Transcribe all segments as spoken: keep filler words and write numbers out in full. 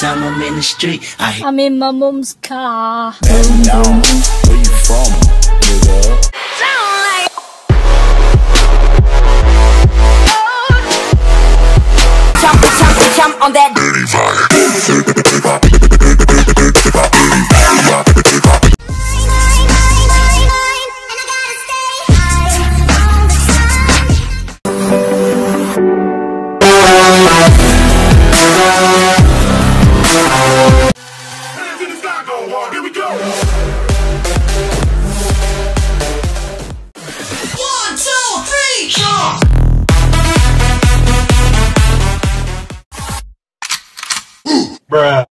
time I'm in the street, I hear I'm in my mum's car. And now, where you from, nigga? Jump, jump, jump on that dirty vibe. Here we go. One, two, three, jump. Bruh.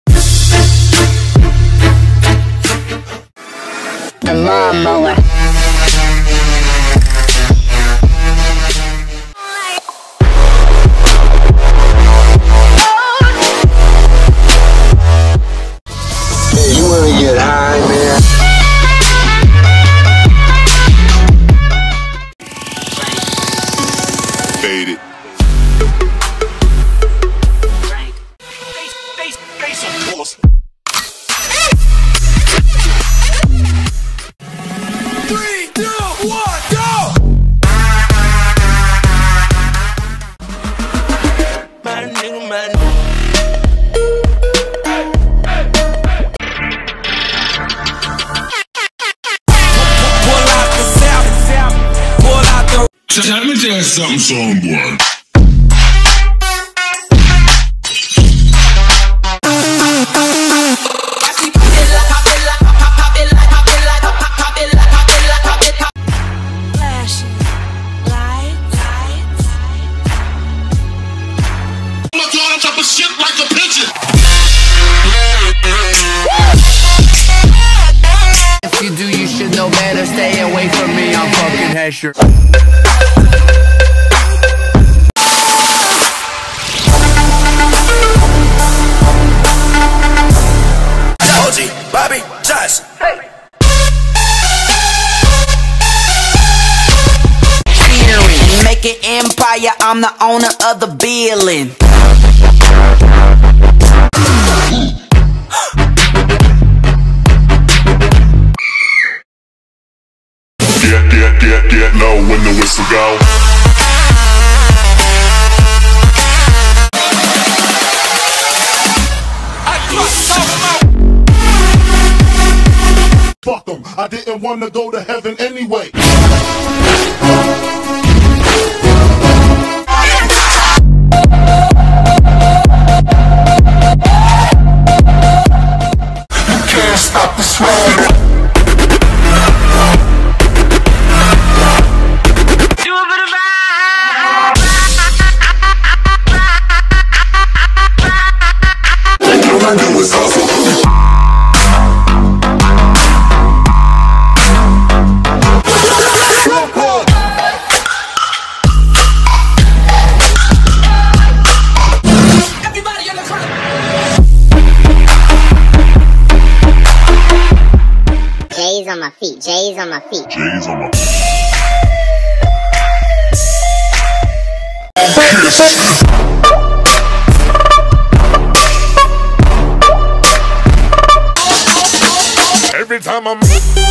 The lawnmower. You wanna get high, man? Fade it. Three, two, one, go! Man, nigga, man. So let me tell you something, son, boy. flashing lights. I'm gonna throw on top of shit like a pigeon. If you do, you should know better. Stay away from me, I'm fucking Hesher. O G, Bobby, Josh. Hey. Make it empire, I'm the owner of the building. Get, get, get, get low when the whistle go. Fuck them, I didn't want to go to heaven anyway. You can't stop the swag. J's on my feet, J's on my feet. J's on my Every time I'm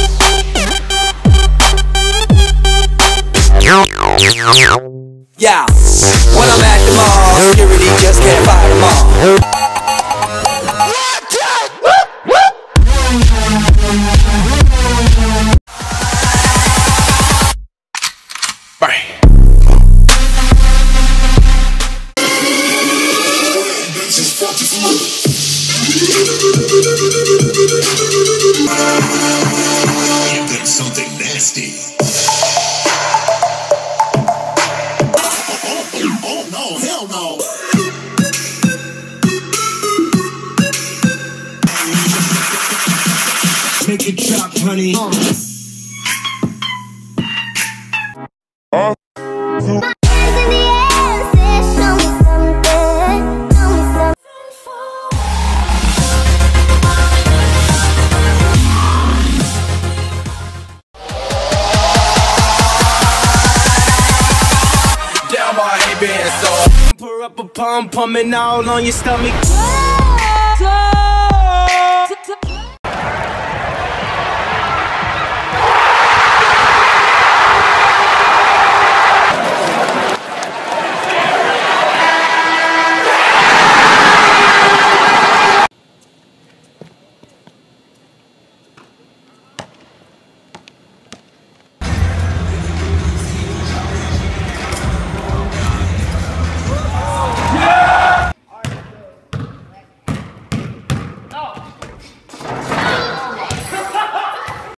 Yeah, when I'm at the mall, security just can't fire them all. Give them something nasty. Oh, oh no, hell no. Make it chop, honey. Huh? Pour up a pump, pumping all on your stomach.